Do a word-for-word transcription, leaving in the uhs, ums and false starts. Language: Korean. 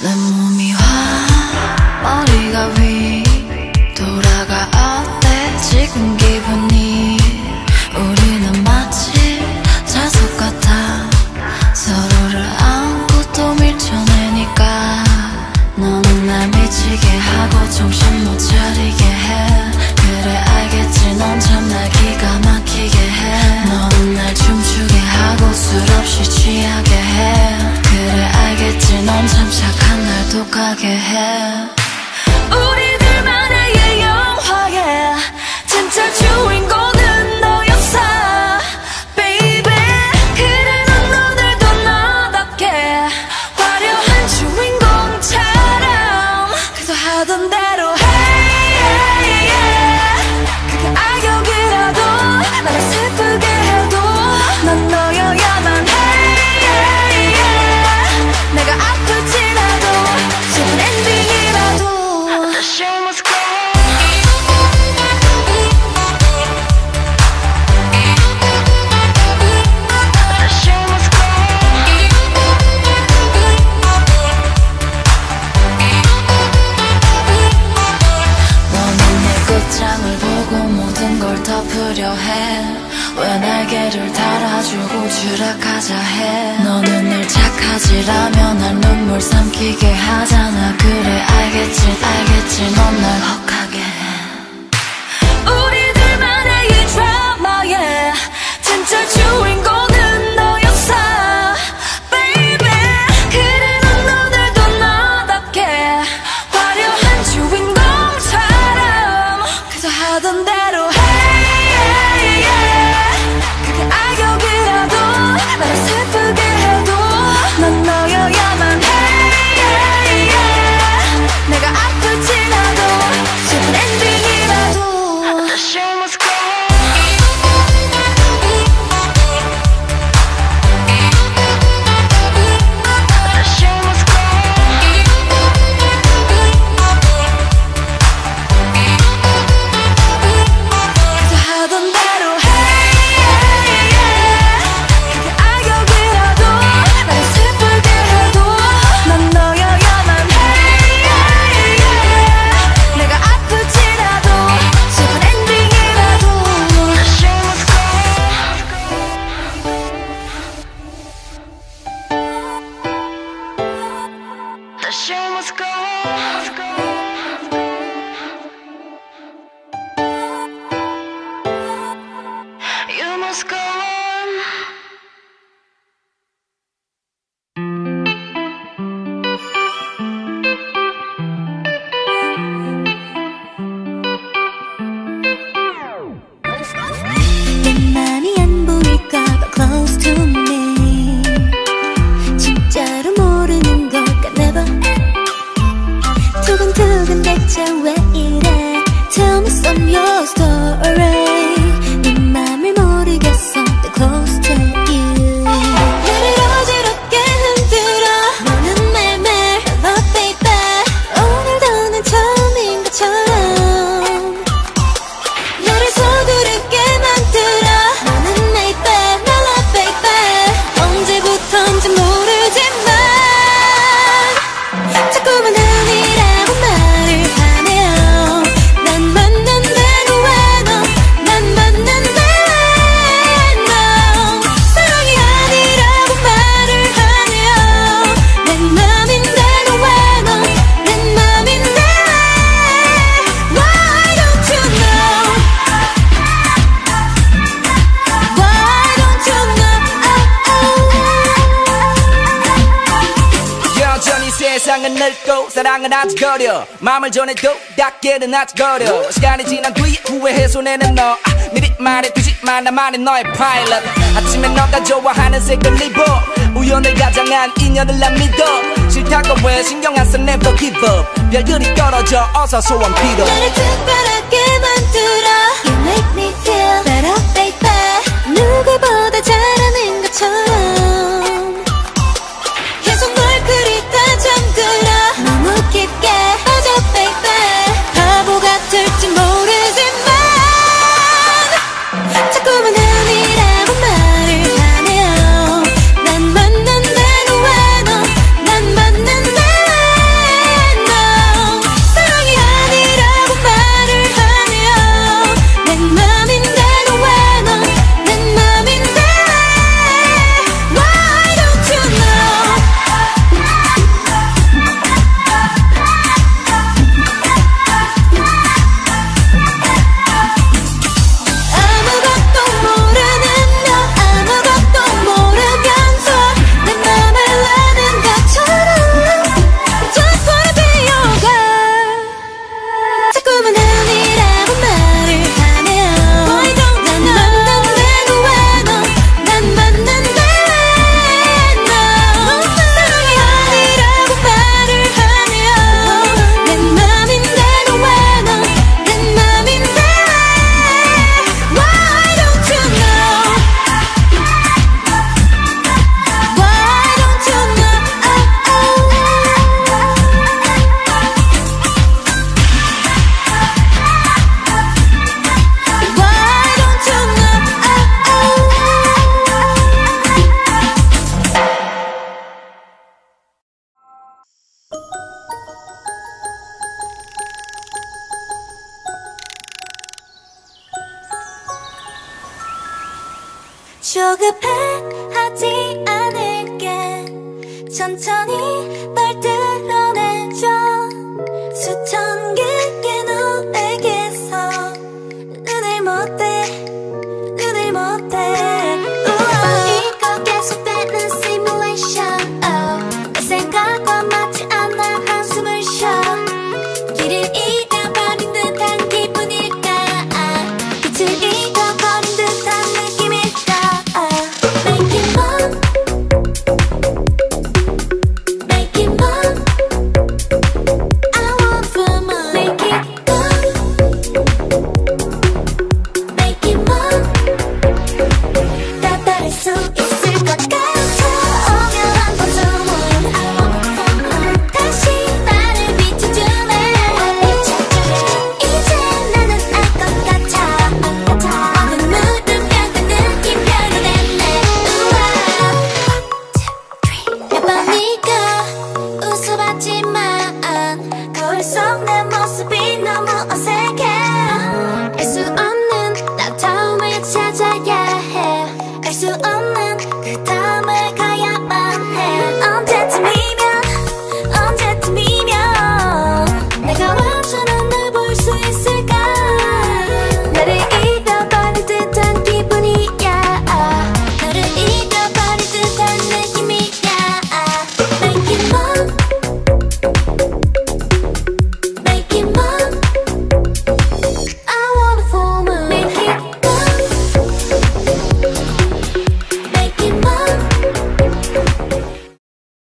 내 몸이 화 머리가 위 돌아가 어때 지금 기분이 우리는 마치 자석 같아 서로를 안고 또 밀쳐내니까 너는 날 미치게 하고 정신 못 차리게 해 그래 알겠지 넌 참 날 기가 막히게 해 너는 날 춤추게 하고 술 없이 취하게 해 그래 알겠지 넌 참 착한 날 독하게 해 우리들만의 영화에 진짜 주인공은 너였어 baby 그래 넌 오늘도 너답게 화려한 주인공처럼 그저 하던 대로 슬프게 해도 넌 너여야만 해 내가 아플지라도 슬픈 엔딩이라도 The show must go The show must go 너는 내 끝장을 보고 모든 걸 덮으려 해 왜 날개를 달아주고 추락하자 해 너는 늘 착하지라며 날 눈물 삼키게 하잖아 그래 알겠지 알겠지 넌 날 혹하게 해 우리들만의 이 드라마에 진짜 주인공은 너였어 baby 그래 넌 오늘도 너답게 화려한 주인공처럼 그저 하던 대로 해 악역이라도 나를 슬프게 해도 넌 너여야만 해 내가 아플지라도 슬픈 엔딩이라도 The show must go The show must go 그저 하던 대로 해 The show must go. You must go on. 내 맘이 안 보일까봐 close to me 진짜로 모르는 걸까 never 두근두근 대체 왜 이래 Tell me some your story 네 맘을 모르겠어 Too close to you 나를 어지럽게 흔들어 너는 매일매일 Hello baby 오늘도 난 처음인 것처럼 나를 서두르게 만들어 너는 매일 My love baby 언제부턴지 모르지만 자꾸만 아니라고 말을 하네요 난 맞는데도 왜 너 난 맞는데 왜 너 사랑이 아니라고 말을 하네요 내 맘인데도 왜 너 내 맘인데 왜 Why don't you know Why don't you know 여전히 세상은 늙고 사랑은 아직 어려 마음을 전해도 닿기는 아직 어려 시간이 지난 뒤에 후회해 손에는 너 아, 미리 말해두지 마 나만의 너의 파일럿 아침에 너가 좋아하는 색을 입어 우연을 가장한 인연을 난 믿어 싫다고 왜 신경 안 써 never give up 별들이 떨어져 어서 소원 빌어 나를 특별하게 만들어 You make me feel better baby 누구보다 잘하는 것처럼 계속 널 그리다 잠들어 너무 깊게 빠져 baby 바보 같을지 모르지만 자꾸만 아니라고 말을 하네요 난 맞는데도 왜 너 난 맞는데 왜 조급해하지 않을게 천천히 널 드러내줘 수천 개의 너에게서 눈을 못 떼 눈을 못 떼 이거 계속되는 simulation oh. 내 생각과 맞지 않아 한숨을 쉬어 길을 잃어버린 듯한 기분일까 빛을 잃어버린 듯한 느낌일까 Make it move Make it move I want for more Make it move Make it move 따뜻할 수 있을 것 같아 오묘한 고소문 I want for more 다시 나를 비춰주네 비춰주네 이제 나는 알 것 같아 눈물은 변한 느낌별로 됐네 우와 몇 번 네가 웃어봤지만 거울 속 내